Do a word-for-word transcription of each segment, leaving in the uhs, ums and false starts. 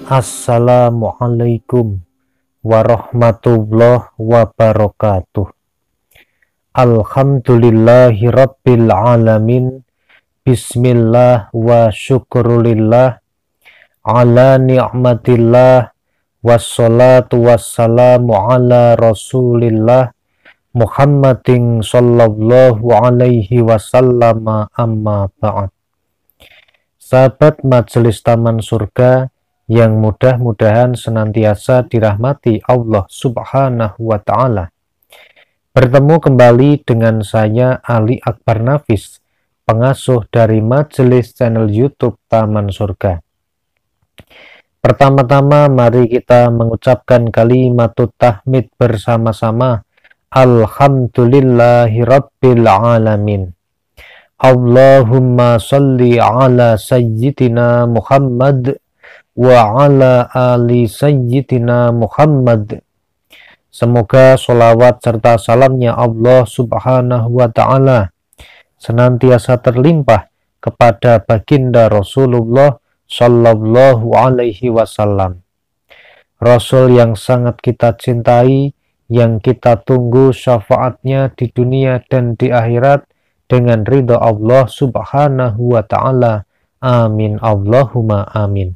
Assalamualaikum warahmatullahi wabarakatuh. Alhamdulillahi rabbil alamin. Bismillah wa syukrulillah ala ni'matillah. Wassalatu wassalamu ala rasulillah Muhammadin sallallahu alaihi wasallam, amma ba'd. Sahabat Majelis Taman Surga yang mudah-mudahan senantiasa dirahmati Allah Subhanahu wa Ta'ala. Bertemu kembali dengan saya, Ali Akbar Nafis, pengasuh dari Majelis channel YouTube Taman Surga. Pertama-tama mari kita mengucapkan kalimatut tahmid bersama-sama. Alhamdulillahi rabbil alamin. Allahumma salli ala sayyidina Muhammad wa ala ali sayyidina Muhammad. Semoga sholawat serta salamnya Allah Subhanahu wa Ta'ala senantiasa terlimpah kepada baginda Rasulullah Sallallahu alaihi wasallam, Rasul yang sangat kita cintai, yang kita tunggu syafaatnya di dunia dan di akhirat dengan ridha Allah Subhanahu wa Ta'ala. Amin Allahumma amin.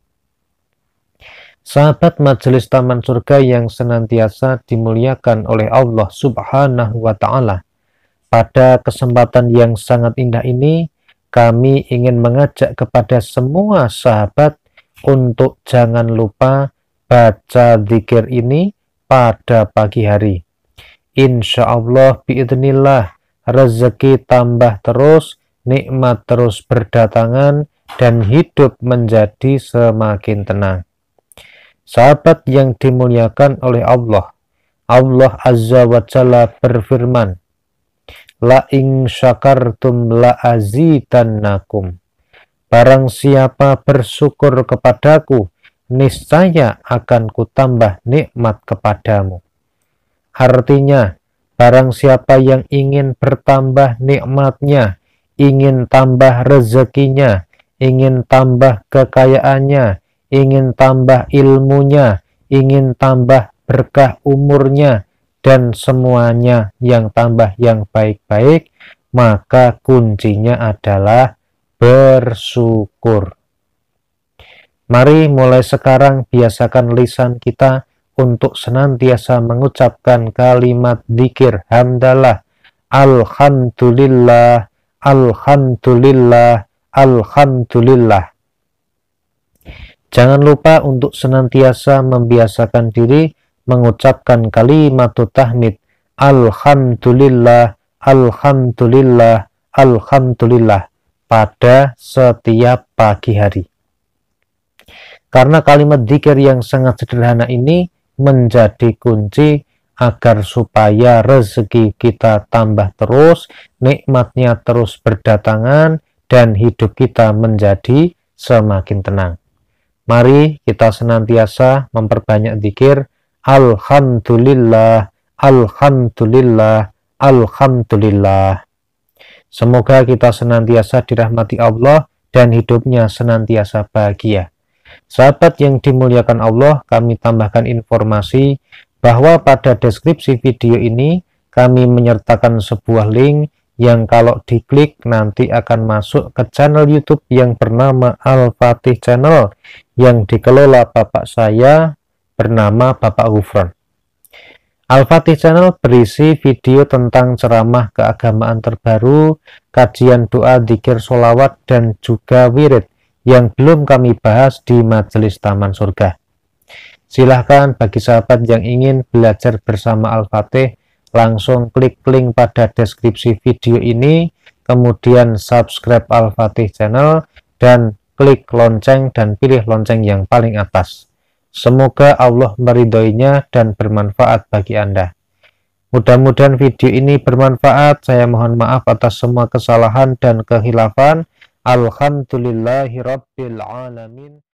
Sahabat Majelis Taman Surga yang senantiasa dimuliakan oleh Allah Subhanahu wa Ta'ala, pada kesempatan yang sangat indah ini kami ingin mengajak kepada semua sahabat untuk jangan lupa baca zikir ini pada pagi hari. Insya Allah biidznillah rezeki tambah terus, nikmat terus berdatangan, dan hidup menjadi semakin tenang. Sahabat yang dimuliakan oleh Allah, Allah Azza wa Jalla berfirman, La in syakartum la azidannakum. Barang siapa bersyukur kepadaku, niscaya akan kutambah nikmat kepadamu. Artinya, barang siapa yang ingin bertambah nikmatnya, ingin tambah rezekinya, ingin tambah kekayaannya, ingin tambah ilmunya, ingin tambah berkah umurnya, dan semuanya yang tambah yang baik-baik, maka kuncinya adalah bersyukur. Mari mulai sekarang biasakan lisan kita untuk senantiasa mengucapkan kalimat zikir hamdalah, alhamdulillah, alhamdulillah, alhamdulillah. Jangan lupa untuk senantiasa membiasakan diri mengucapkan kalimatut tahmid alhamdulillah, alhamdulillah, alhamdulillah pada setiap pagi hari. Karena kalimat zikir yang sangat sederhana ini menjadi kunci agar supaya rezeki kita tambah terus, nikmatnya terus berdatangan, dan hidup kita menjadi semakin tenang. Mari kita senantiasa memperbanyak zikir alhamdulillah, alhamdulillah, alhamdulillah. Semoga kita senantiasa dirahmati Allah dan hidupnya senantiasa bahagia. Sahabat yang dimuliakan Allah, kami tambahkan informasi bahwa pada deskripsi video ini kami menyertakan sebuah link yang kalau diklik nanti akan masuk ke channel YouTube yang bernama Al-Fatih Channel yang dikelola bapak saya bernama Bapak Gufron. Al-Fatih Channel berisi video tentang ceramah keagamaan terbaru, kajian doa, zikir, sholawat, dan juga wirid yang belum kami bahas di Majelis Taman Surga. Silahkan bagi sahabat yang ingin belajar bersama Al-Fatih, langsung klik link pada deskripsi video ini, kemudian subscribe Al-Fatih Channel, dan klik lonceng dan pilih lonceng yang paling atas. Semoga Allah meridhoinya dan bermanfaat bagi Anda. Mudah-mudahan video ini bermanfaat. Saya mohon maaf atas semua kesalahan dan kehilafan. Alhamdulillahirabbil alamin.